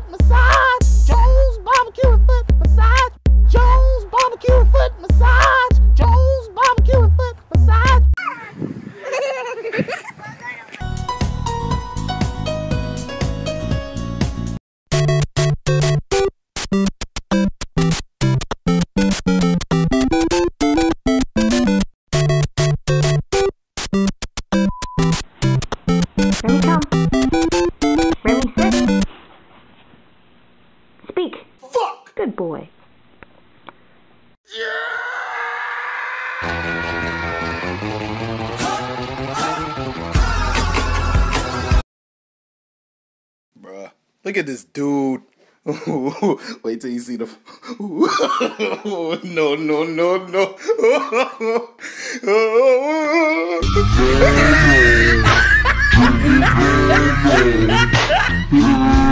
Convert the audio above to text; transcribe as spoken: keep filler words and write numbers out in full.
foot massage. Jones barbecue and foot massage. Jones barbecue and foot massage. Jones barbecue and foot massage. Remy, come. Remy, sit. Speak. Fuck! Good boy. Bruh, look at this dude. Wait till you see the. No, no, no, no.